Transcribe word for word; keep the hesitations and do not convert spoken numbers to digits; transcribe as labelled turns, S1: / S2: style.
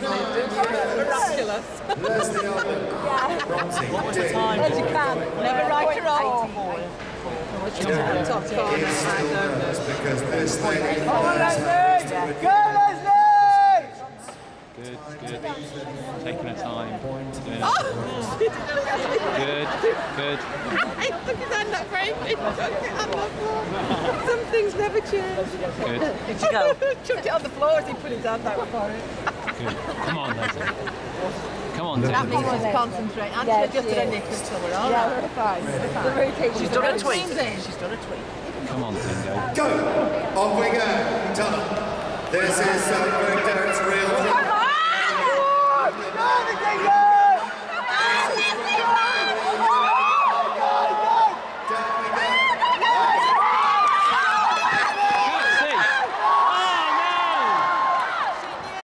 S1: Miraculous.
S2: Leslie Almond.
S3: What was the time?
S1: As you can. Never right or wrong. Top corner.
S2: Because this lady
S4: Come on, Leslie! Go, Leslie!
S3: Good, good. Taking her time. Doing it.
S1: Oh!
S3: Good, good.
S1: He took his hand up very big. Some things never change.
S3: Good.
S1: Did you go? Chucked it on the floor as he put his hand out for it.
S3: Good. Come on, Leslie. Come on,
S1: That
S3: Leslie.
S1: means just concentrate. And
S5: Yeah,
S1: she adjusted
S5: she
S1: her
S5: is.
S1: knickers, so we're all
S5: Yeah,
S1: right.
S5: we're fine. We're fine. The rotation.
S1: She's done a tweet. She's done a tweet.
S3: Come on, Dingo.
S2: Go! Off we go. Tunnel. This is South Derrick's real